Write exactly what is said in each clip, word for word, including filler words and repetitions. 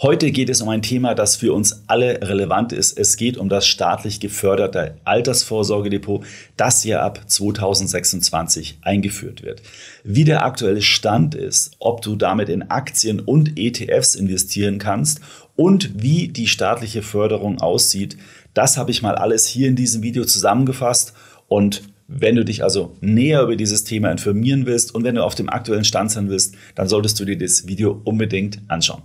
Heute geht es um ein Thema, das für uns alle relevant ist. Es geht um das staatlich geförderte Altersvorsorgedepot, das hier ab zweitausendsechsundzwanzig eingeführt wird. Wie der aktuelle Stand ist, ob du damit in Aktien und E T Fs investieren kannst und wie die staatliche Förderung aussieht, das habe ich mal alles hier in diesem Video zusammengefasst. Und wenn du dich also näher über dieses Thema informieren willst und wenn du auf dem aktuellen Stand sein willst, dann solltest du dir das Video unbedingt anschauen.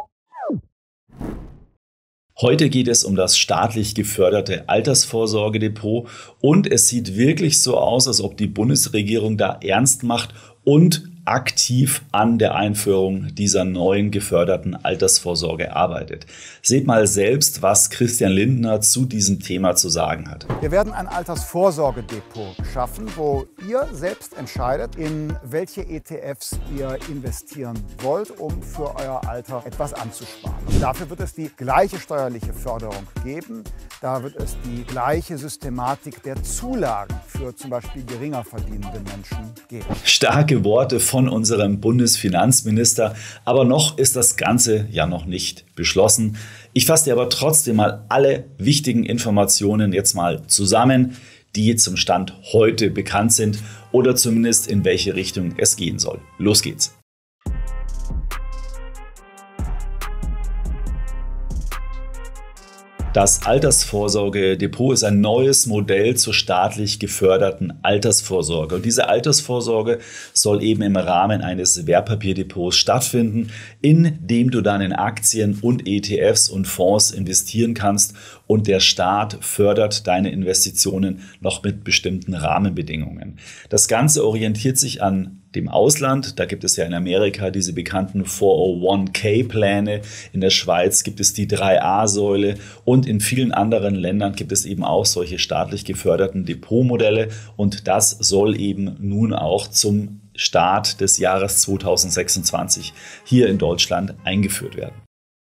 Heute geht es um das staatlich geförderte Altersvorsorgedepot und es sieht wirklich so aus, als ob die Bundesregierung da ernst macht und aktiv an der Einführung dieser neuen geförderten Altersvorsorge arbeitet. Seht mal selbst, was Christian Lindner zu diesem Thema zu sagen hat. Wir werden ein Altersvorsorgedepot schaffen, wo ihr selbst entscheidet, in welche E T Fs ihr investieren wollt, um für euer Alter etwas anzusparen. Und dafür wird es die gleiche steuerliche Förderung geben. Da wird es die gleiche Systematik der Zulagen für zum Beispiel geringer verdienende Menschen geben. Starke Worte von unserem Bundesfinanzminister, aber noch ist das Ganze ja noch nicht beschlossen. Ich fasse dir aber trotzdem mal alle wichtigen Informationen jetzt mal zusammen, die zum Stand heute bekannt sind oder zumindest in welche Richtung es gehen soll. Los geht's! Das Altersvorsorgedepot ist ein neues Modell zur staatlich geförderten Altersvorsorge. Und diese Altersvorsorge soll eben im Rahmen eines Wertpapierdepots stattfinden, in dem du dann in Aktien und E T Fs und Fonds investieren kannst und der Staat fördert deine Investitionen noch mit bestimmten Rahmenbedingungen. Das Ganze orientiert sich an dem Ausland. Da gibt es ja in Amerika diese bekannten vier null eins K-Pläne. In der Schweiz gibt es die drei A-Säule und in vielen anderen Ländern gibt es eben auch solche staatlich geförderten Depotmodelle. Und das soll eben nun auch zum Start des Jahres zweitausendsechsundzwanzig hier in Deutschland eingeführt werden.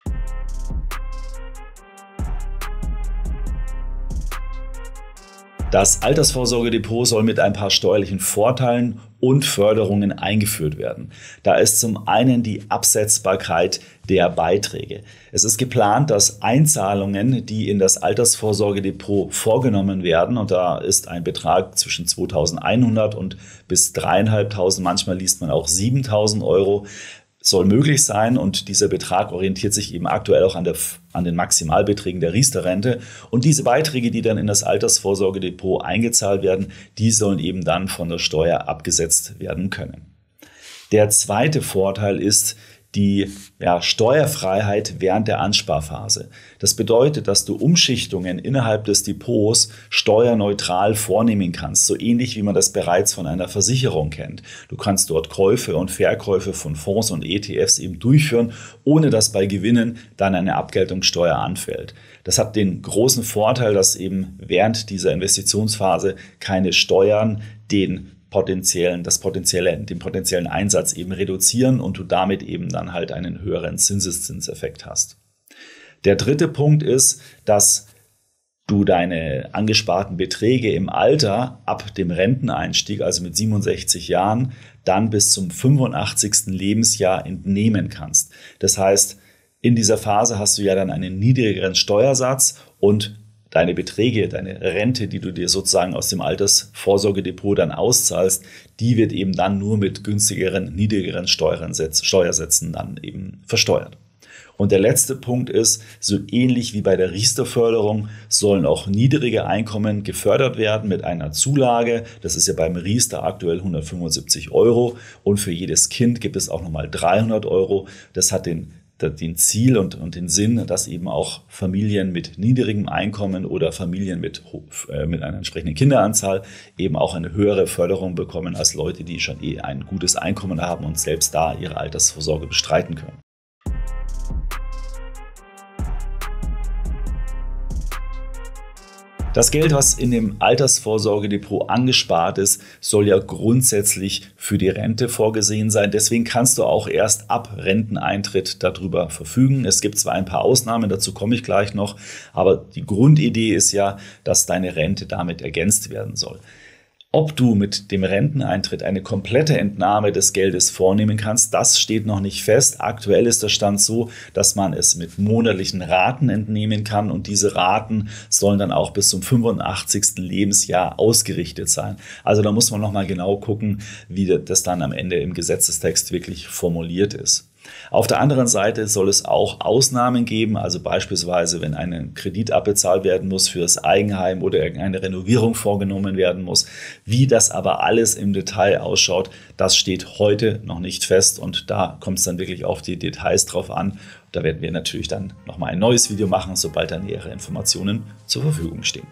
Das Altersvorsorgedepot soll mit ein paar steuerlichen Vorteilen und Förderungen eingeführt werden. Da ist zum einen die Absetzbarkeit der Beiträge. Es ist geplant, dass Einzahlungen, die in das Altersvorsorgedepot vorgenommen werden, und da ist ein Betrag zwischen zweitausendeinhundert und bis dreitausendfünfhundert, manchmal liest man auch siebentausend Euro, soll möglich sein, und dieser Betrag orientiert sich eben aktuell auch an, der, an den Maximalbeträgen der Riester-Rente. Und diese Beiträge, die dann in das Altersvorsorgedepot eingezahlt werden, die sollen eben dann von der Steuer abgesetzt werden können. Der zweite Vorteil ist die ja, Steuerfreiheit während der Ansparphase. Das bedeutet, dass du Umschichtungen innerhalb des Depots steuerneutral vornehmen kannst, so ähnlich wie man das bereits von einer Versicherung kennt. Du kannst dort Käufe und Verkäufe von Fonds und E T Fs eben durchführen, ohne dass bei Gewinnen dann eine Abgeltungssteuer anfällt. Das hat den großen Vorteil, dass eben während dieser Investitionsphase keine Steuern den potenziellen, das potenzielle, den potenziellen Einsatz eben reduzieren und du damit eben dann halt einen höheren Zinseszinseffekt hast. Der dritte Punkt ist, dass du deine angesparten Beträge im Alter ab dem Renteneinstieg, also mit siebenundsechzig Jahren, dann bis zum fünfundachtzigsten Lebensjahr entnehmen kannst. Das heißt, in dieser Phase hast du ja dann einen niedrigeren Steuersatz und deine Beträge, deine Rente, die du dir sozusagen aus dem Altersvorsorgedepot dann auszahlst, die wird eben dann nur mit günstigeren, niedrigeren Steuersätzen dann eben versteuert. Und der letzte Punkt ist, so ähnlich wie bei der Riester-Förderung sollen auch niedrige Einkommen gefördert werden mit einer Zulage. Das ist ja beim Riester aktuell hundertfünfundsiebzig Euro und für jedes Kind gibt es auch nochmal dreihundert Euro. Das hat den den Ziel und, und den Sinn, dass eben auch Familien mit niedrigem Einkommen oder Familien mit, äh, mit einer entsprechenden Kinderanzahl eben auch eine höhere Förderung bekommen als Leute, die schon eh ein gutes Einkommen haben und selbst da ihre Altersvorsorge bestreiten können. Das Geld, was in dem Altersvorsorgedepot angespart ist, soll ja grundsätzlich für die Rente vorgesehen sein. Deswegen kannst du auch erst ab Renteneintritt darüber verfügen. Es gibt zwar ein paar Ausnahmen, dazu komme ich gleich noch, aber die Grundidee ist ja, dass deine Rente damit ergänzt werden soll. Ob du mit dem Renteneintritt eine komplette Entnahme des Geldes vornehmen kannst, das steht noch nicht fest. Aktuell ist der Stand so, dass man es mit monatlichen Raten entnehmen kann und diese Raten sollen dann auch bis zum fünfundachtzigsten Lebensjahr ausgerichtet sein. Also da muss man nochmal genau gucken, wie das dann am Ende im Gesetzestext wirklich formuliert ist. Auf der anderen Seite soll es auch Ausnahmen geben, also beispielsweise, wenn ein Kredit abbezahlt werden muss für das Eigenheim oder irgendeine Renovierung vorgenommen werden muss. Wie das aber alles im Detail ausschaut, das steht heute noch nicht fest und da kommt es dann wirklich auf die Details drauf an. Da werden wir natürlich dann nochmal ein neues Video machen, sobald da nähere Informationen zur Verfügung stehen.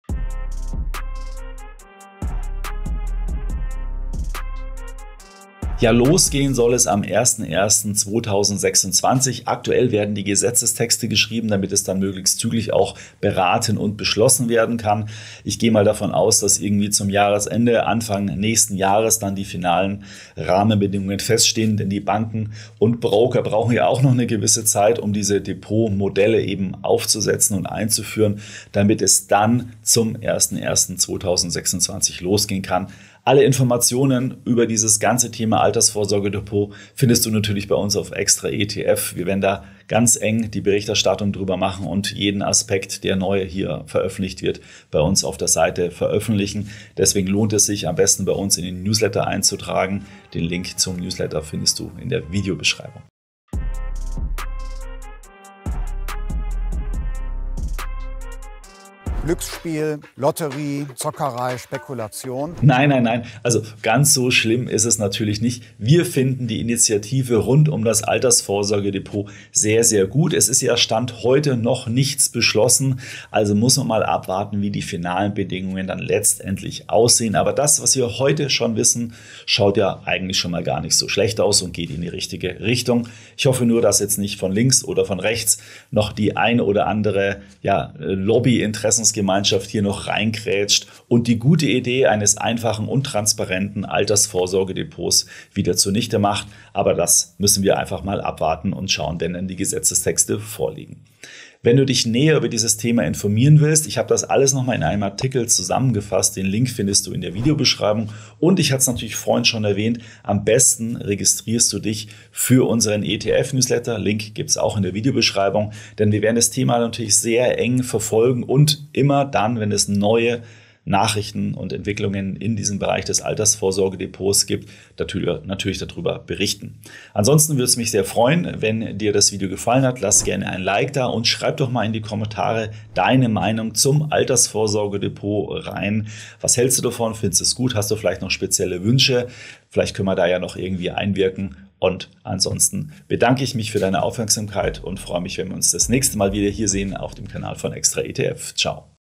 Ja, losgehen soll es am ersten ersten zweitausendsechsundzwanzig. Aktuell werden die Gesetzestexte geschrieben, damit es dann möglichst zügig auch beraten und beschlossen werden kann. Ich gehe mal davon aus, dass irgendwie zum Jahresende, Anfang nächsten Jahres dann die finalen Rahmenbedingungen feststehen, denn die Banken und Broker brauchen ja auch noch eine gewisse Zeit, um diese Depotmodelle eben aufzusetzen und einzuführen, damit es dann zum ersten ersten zweitausendsechsundzwanzig losgehen kann. Alle Informationen über dieses ganze Thema Altersvorsorgedepot findest du natürlich bei uns auf Extra E T F. Wir werden da ganz eng die Berichterstattung drüber machen und jeden Aspekt, der neu hier veröffentlicht wird, bei uns auf der Seite veröffentlichen. Deswegen lohnt es sich am besten bei uns in den Newsletter einzutragen. Den Link zum Newsletter findest du in der Videobeschreibung. Glücksspiel, Lotterie, Zockerei, Spekulation? Nein, nein, nein. Also ganz so schlimm ist es natürlich nicht. Wir finden die Initiative rund um das Altersvorsorgedepot sehr, sehr gut. Es ist ja Stand heute noch nichts beschlossen. Also muss man mal abwarten, wie die finalen Bedingungen dann letztendlich aussehen. Aber das, was wir heute schon wissen, schaut ja eigentlich schon mal gar nicht so schlecht aus und geht in die richtige Richtung. Ich hoffe nur, dass jetzt nicht von links oder von rechts noch die eine oder andere ja, Lobby-Interessens Gemeinschaft hier noch reinkrätscht und die gute Idee eines einfachen und transparenten Altersvorsorgedepots wieder zunichte macht. Aber das müssen wir einfach mal abwarten und schauen, wenn dann die Gesetzestexte vorliegen. Wenn du dich näher über dieses Thema informieren willst, ich habe das alles nochmal in einem Artikel zusammengefasst, den Link findest du in der Videobeschreibung und ich hatte es natürlich vorhin schon erwähnt, am besten registrierst du dich für unseren E T F-Newsletter, Link gibt es auch in der Videobeschreibung, denn wir werden das Thema natürlich sehr eng verfolgen und immer dann, wenn es neue Nachrichten und Entwicklungen in diesem Bereich des Altersvorsorgedepots gibt, natürlich, natürlich darüber berichten. Ansonsten würde es mich sehr freuen, wenn dir das Video gefallen hat. Lass gerne ein Like da und schreib doch mal in die Kommentare deine Meinung zum Altersvorsorgedepot rein. Was hältst du davon? Findest du es gut? Hast du vielleicht noch spezielle Wünsche? Vielleicht können wir da ja noch irgendwie einwirken. Und ansonsten bedanke ich mich für deine Aufmerksamkeit und freue mich, wenn wir uns das nächste Mal wieder hier sehen auf dem Kanal von Extra E T F. Ciao.